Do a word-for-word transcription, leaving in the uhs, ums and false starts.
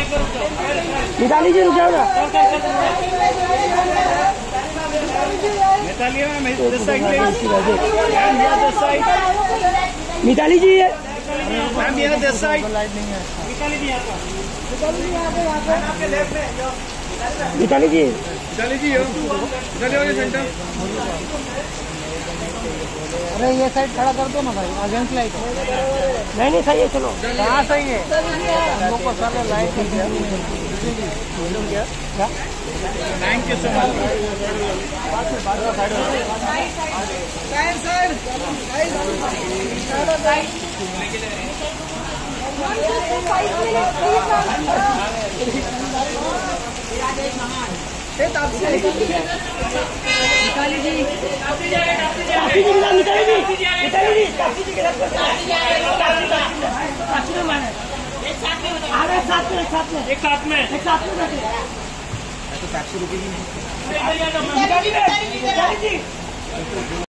मिताली जी रुक जाओ ना। मिताली जी है मैम यहाँ दिस साइड। मिताली जी मिताली जी हो चलिए सेंटर। अरे ये साइड खड़ा कर दो ना भाई, अगेंस्ट लाइट। नहीं नहीं सही है, चलो। कहाँ सही है? हम लोग को सारे लाइट क्या? Thank you so much. Mitali ji Mitali ji Mitali ji साथ में साथ में एक साथ में एक साथ में तो टैक्सी रुकेगी नहीं। मिताली जी